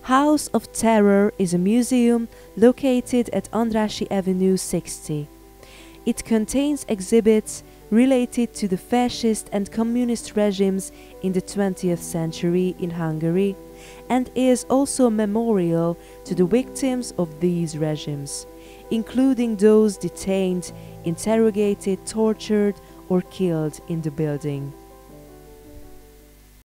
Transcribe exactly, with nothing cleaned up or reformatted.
House of Terror is a museum located at Andrássy Avenue sixty. It contains exhibits related to the fascist and communist regimes in the twentieth century in Hungary, and is also a memorial to the victims of these regimes, including those detained, interrogated, tortured, or killed in the building.